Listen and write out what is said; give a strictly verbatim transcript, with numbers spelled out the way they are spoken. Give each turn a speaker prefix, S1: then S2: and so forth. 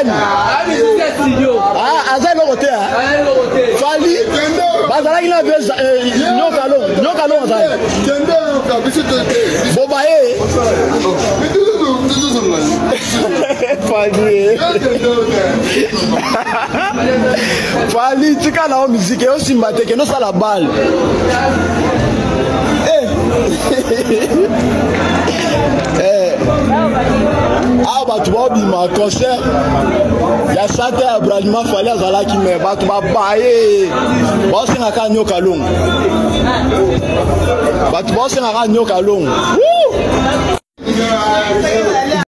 S1: nani? Ah, aza lokote ah. Fali. Bazala ina beza nyoka lo, nyoka lo aza. Boba eh. Fali. Fali tika na musique yo simbate ke no sala balle. Eh. Eh. Ah bah tu vas bima concert. Ya sante ya bralima fali azala ki me ba tu ba bae. Ba singa ka nyoka long. Ba tu ba singa ka nyoka long. Woo!